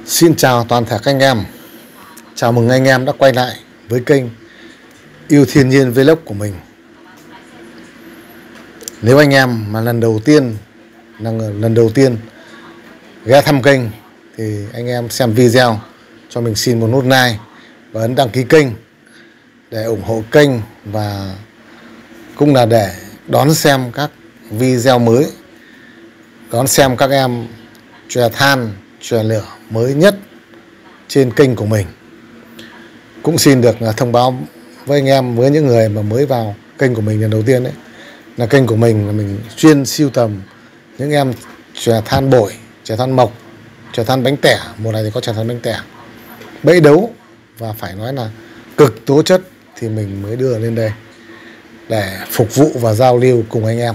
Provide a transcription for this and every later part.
Xin chào toàn thể các anh em. Chào mừng anh em đã quay lại với kênh Yêu Thiên Nhiên Vlog của mình. Nếu anh em mà lần đầu tiên ghé thăm kênh thì anh em xem video cho mình xin một nút like và ấn đăng ký kênh để ủng hộ kênh, và cũng là để đón xem các video mới, đón xem các em chòe than, chòe lửa mới nhất trên kênh của mình. Cũng xin được thông báo với anh em, với những người mà mới vào kênh của mình lần đầu tiên đấy, là kênh của mình là mình chuyên sưu tầm những em chòe than bổi, chòe than mộc, chòe than bánh tẻ. Mùa này thì có chòe than bánh tẻ bẫy đấu và phải nói là cực tố chất thì mình mới đưa lên đây để phục vụ và giao lưu cùng anh em.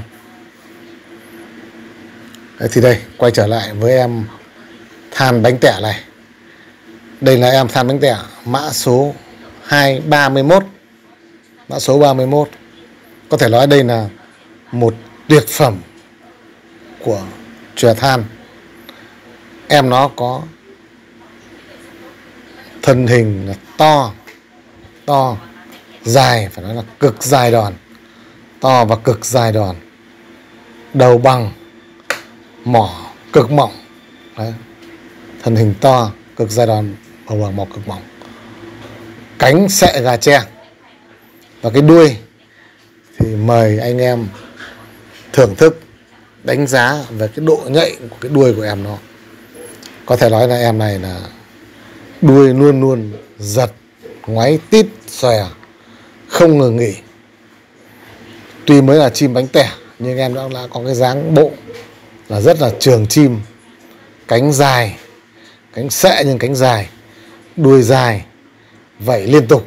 Đấy, thì đây quay trở lại với em than bánh tẻ này. Đây là em than bánh tẻ mã số 231. Mã số 31. Có thể nói đây là một tuyệt phẩm của chòe than. Em nó có thân hình là to, dài, phải nói là cực dài đòn. To và cực dài đòn. Đầu bằng, mỏ cực mỏng. Đấy. Thân hình to, cực dài đòn, đầu bằng, mỏ cực mỏng. Cánh xệ gà tre. Và cái đuôi thì mời anh em thưởng thức, đánh giá về cái độ nhạy của cái đuôi của em nó. Có thể nói là em này là đuôi luôn luôn giật, ngoáy tít, xòe, không ngừng nghỉ. Tuy mới là chim bánh tẻ nhưng em đã có cái dáng bộ là rất là trường chim. Cánh dài, cánh xệ nhưng cánh dài, đuôi dài, vẩy liên tục.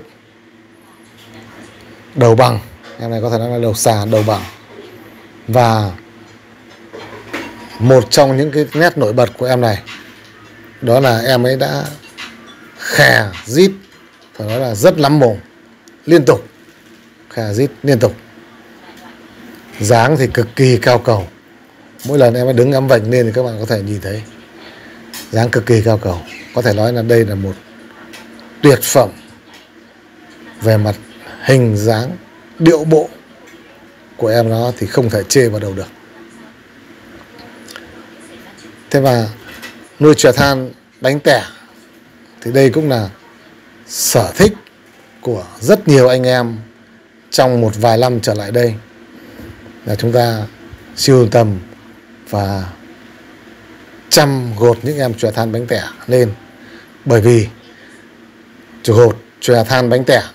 Đầu bằng, em này có thể nói là đầu xà, đầu bằng. Và một trong những cái nét nổi bật của em này đó là em ấy đã khè rít, phải nói là rất lắm mồm, liên tục, khè rít liên tục. Dáng thì cực kỳ cao cầu. Mỗi lần em ấy đứng em vành lên thì các bạn có thể nhìn thấy dáng cực kỳ cao cầu. Có thể nói là đây là một tuyệt phẩm về mặt hình dáng, điệu bộ của em nó thì không thể chê vào đầu được. Thế mà nuôi chòe than bánh tẻ thì đây cũng là sở thích của rất nhiều anh em trong một vài năm trở lại đây, là chúng ta sưu tầm và chăm gột những em chòe than bánh tẻ lên. Bởi vì gột chòe than bánh tẻ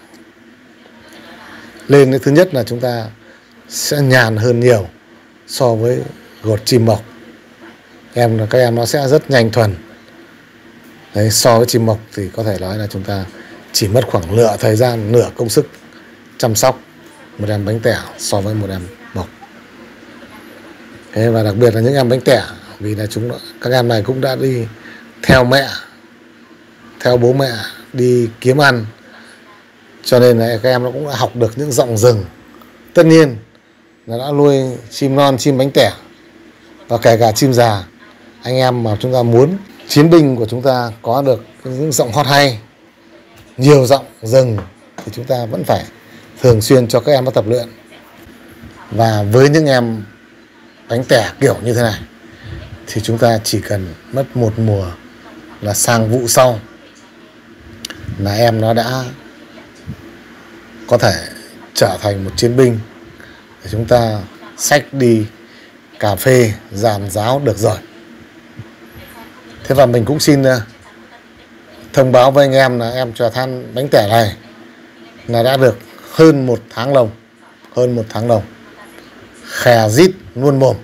lên, cái thứ nhất là chúng ta sẽ nhàn hơn nhiều so với gột chim mộc. Các em nó sẽ rất nhanh thuần. Đấy, so với chim mộc thì có thể nói là chúng ta chỉ mất khoảng nửa thời gian, nửa công sức chăm sóc một em bánh tẻ so với một em mộc. Thế và đặc biệt là những em bánh tẻ, vì là các em này cũng đã đi theo mẹ, theo bố mẹ đi kiếm ăn, cho nên là các em nó cũng đã học được những giọng rừng. Tất nhiên là đã nuôi chim non, chim bánh tẻ và kể cả chim già. Anh em mà chúng ta muốn chiến binh của chúng ta có được những giọng hót hay, nhiều giọng rừng, thì chúng ta vẫn phải thường xuyên cho các em nó tập luyện. Và với những em bánh tẻ kiểu như thế này thì chúng ta chỉ cần mất một mùa là sang vụ sau là em nó đã có thể trở thành một chiến binh để chúng ta xách đi cà phê, giàn giáo được rồi. Thế và mình cũng xin thông báo với anh em là em chòe than bánh tẻ này là đã được hơn 1 tháng lồng. Hơn 1 tháng lồng. Khè rít luôn mồm.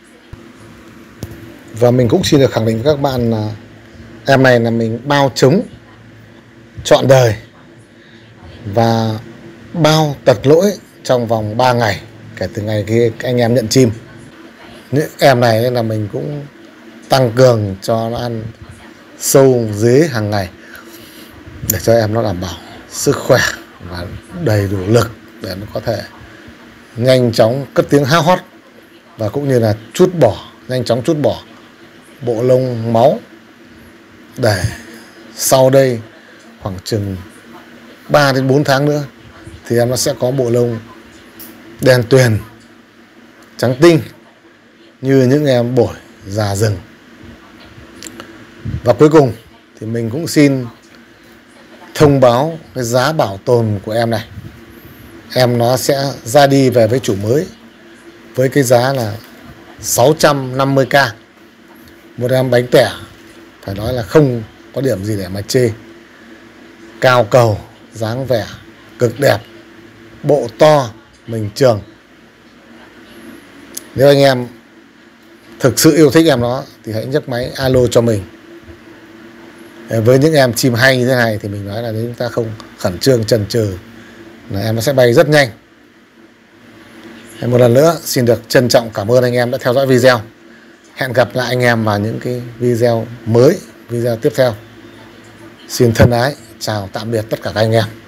Và mình cũng xin được khẳng định với các bạn là em này là mình bao trống trọn đời và bao tật lỗi trong vòng 3 ngày kể từ ngày khi anh em nhận chim. Những em này là mình cũng tăng cường cho nó ăn sâu dế hàng ngày để cho em nó đảm bảo sức khỏe và đầy đủ lực để nó có thể nhanh chóng cất tiếng hao hót, và cũng như là nhanh chóng trút bỏ bộ lông máu để sau đây khoảng chừng 3 đến 4 tháng nữa thì em nó sẽ có bộ lông đen tuyền, trắng tinh như những em bổi già rừng. Và cuối cùng thì mình cũng xin thông báo cái giá bảo tồn của em này. Em nó sẽ ra đi về với chủ mới với cái giá là 650k. Một em bánh tẻ phải nói là không có điểm gì để mà chê. Cao cầu, dáng vẻ cực đẹp, bộ to, mình trường. Nếu anh em thực sự yêu thích em nó thì hãy nhấc máy alo cho mình. Với những em chim hay như thế này thì mình nói là nếu chúng ta không khẩn trương chần chừ là em nó sẽ bay rất nhanh. Một lần nữa xin được trân trọng cảm ơn anh em đã theo dõi video. Hẹn gặp lại anh em vào những cái video mới, video tiếp theo. Xin thân ái chào tạm biệt tất cả các anh em.